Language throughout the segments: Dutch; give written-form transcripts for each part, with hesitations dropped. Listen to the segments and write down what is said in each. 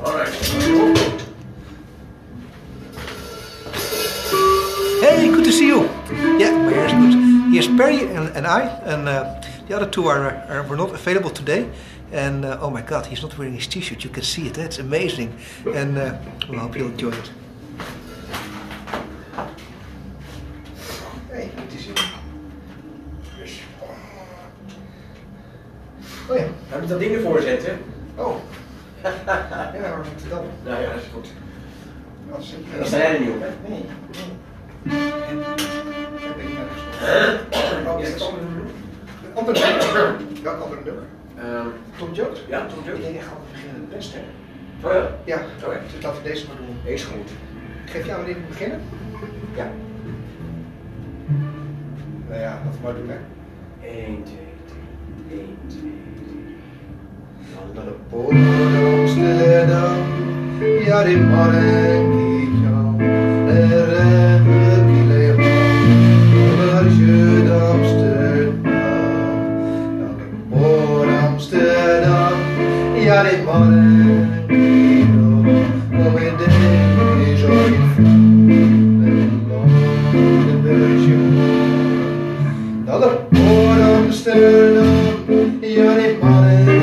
Alright. Hey, good to see you. Yeah, my hair is good. Here's Perry and I, and the other two were not available today. And oh my God, he's not wearing his t-shirt. You can see it. It's amazing. And well, I hope you'll enjoy it. Hey, good to see you. Yes. Oh ja. Hij moet dat ding ervoor zetten. Oh. Ja, waar moet het dan? Nou ja, dat is goed. Ja, Dan sta jij er niet op, hè? Nee. Oh, is het andere nummer? Andere nummer? Welk andere nummer? Tom Jones? Ja, Tom Jones. Ik denk echt altijd beginnen het beste, hè? Oh ja? Ja, Oh ja. dus laten we deze maar doen. Deze is goed. Ik geef jou wanneer we beginnen? Ja. Nou ja, laten we maar doen, hè? 1, 2, 3. 1, 2, 3. Naar de poort Amsterdam, ja die mannen die jou herinneren die leven, waar je de Amsterdam. Naar de poort Amsterdam, ja die mannen die jou, om in de zo de bergje. Naar de poort Amsterdam, ja die mannen.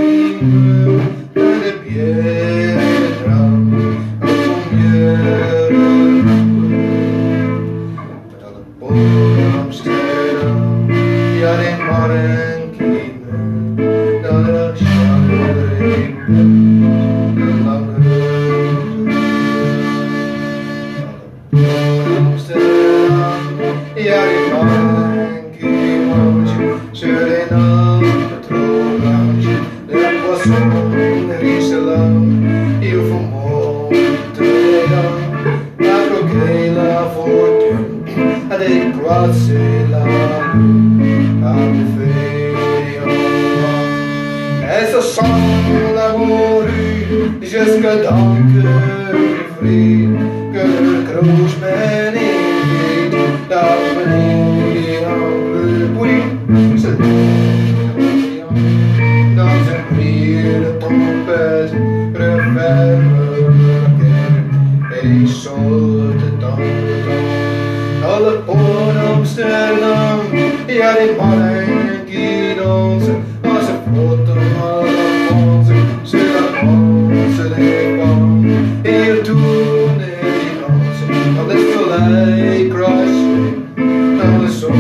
Essa sang l'amour jusqu'à dans que frit que le croche mène et d'avenir le bruit se dans un rire de trompette referme la guerre et saute dans le temps dans le port d'Amsterdam il y a des marins qui dansent dans ce flottant à la France sur la panse des bancs et il tourne et il danse quand le soleil crache dans le son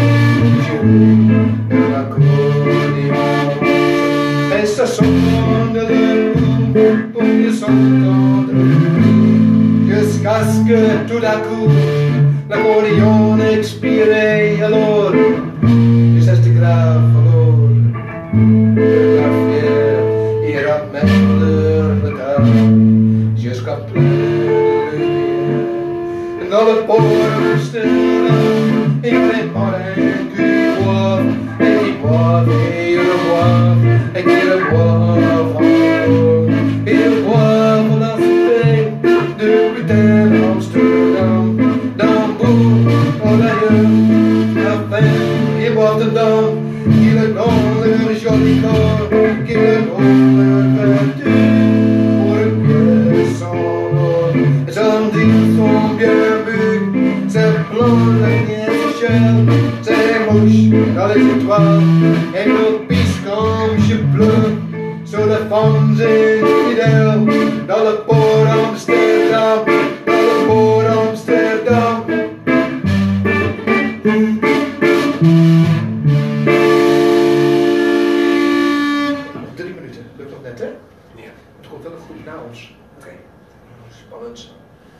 de l'accordéon et ça sonne de nous pour mieux s'entendre jusqu'à ce que tout à coup l'accordéon expire alors les 60 graves alors la fière ira mettre le cas jusqu'à plein de lumière dans le port Amsterdam il y a des marins qui boivent et qui boivent et ils reboivent et qui reboivent encore ils boivent la fête de putain d'Amsterdam oh d'ailleurs, la fin, ils boivent dedans, qui le donnent leur joli corps, qui le donnent leur vertu, pour une pièce en or. Et sans dire, sont bien bu, c'est blanc, la nièce chère, c'est mouche dans les étoiles, et nos pistes comme je pleure, sur les femmes infidèles, dans le port Amsterdam, dans le port Amsterdam. 3 minuten, lukt nog net hè? Ja. Het komt wel goed na ons. Oké. Spannend.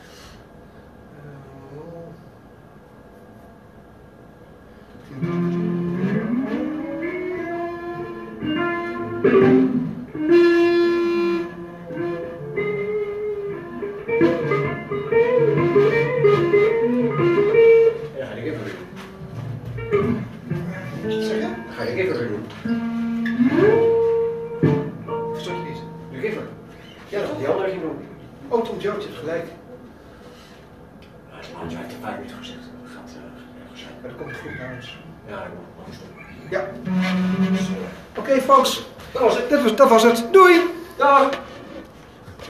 Ja, ga ik even weer doen. Wat zeg je? Ga ik even weer doen. Verstond je niet? Doe ik even. Ja, toch? Die andere ging doen. Oh, Tom Jones, je hebt gelijk. Hij heeft 5 minuten gezegd. Dat gaat ergens zijn. Maar dat komt goed naar ons. Ja, dat moet goed. Ja. Oké, folks. Dat was het. Doei! Dag!